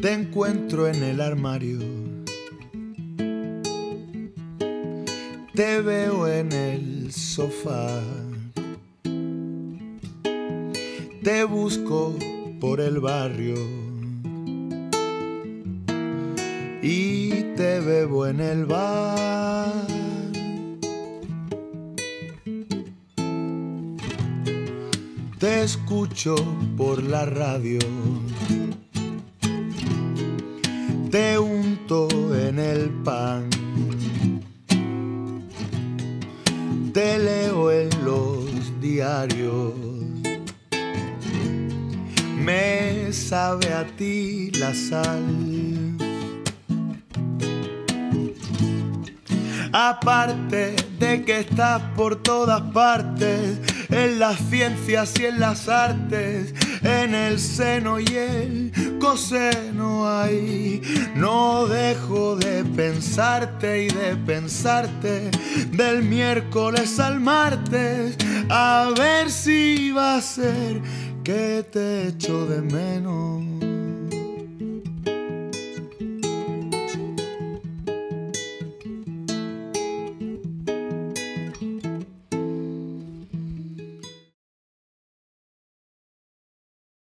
Te encuentro en el armario, te veo en el sofá, te busco por el barrio y te bebo en el bar. Te escucho por la radio, te unto en el pan, te leo en los diarios, me sabe a ti la sal. Aparte de que estás por todas partes, en las ciencias y en las artes, en el seno y el coseno ahí, no dejo de pensarte y de pensarte, del miércoles al martes, a ver si va a ser que te echo de menos.